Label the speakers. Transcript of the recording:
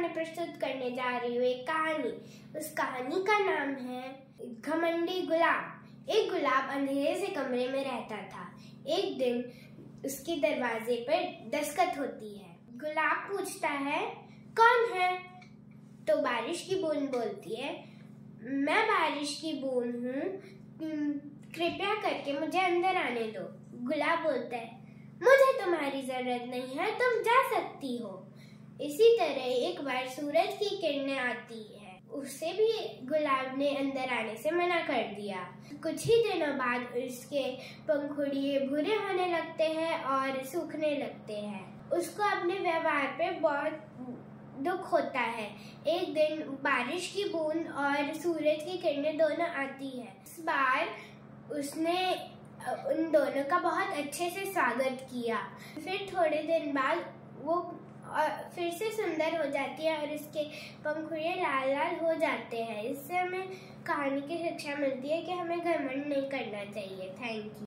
Speaker 1: सामने प्रस्तुत करने जा रही हूँ एक कहानी। उस कहानी का नाम है घमंडी गुलाब। एक गुलाब अंधेरे से कमरे में रहता था। एक दिन उसके दरवाजे पर दस्तक होती है। गुलाब पूछता है, कौन है? तो बारिश की बूंद बोलती है, मैं बारिश की बूंद हूँ, कृपया करके मुझे अंदर आने दो। गुलाब बोलता है, मुझे तुम्हारी जरूरत नहीं है, तुम जा सकती हो। इसी तरह एक बार सूरज की किरणें आती है, उसे भी गुलाब ने अंदर आने से मना कर दिया। कुछ ही दिनों बाद उसके पंखुड़िए भूरे होने लगते हैं और सूखने लगते हैं। उसको अपने व्यवहार पे बहुत दुख होता है। एक दिन बारिश की बूंद और सूरज की किरणें दोनों आती है। इस बार उसने उन दोनों का बहुत अच्छे से स्वागत किया। फिर थोड़े दिन बाद वो फिर से सुंदर हो जाती है और इसके पंखुड़ियाँ लाल लाल हो जाते हैं। इससे हमें कहानी की शिक्षा मिलती है कि हमें घमंड नहीं करना चाहिए। Thank you.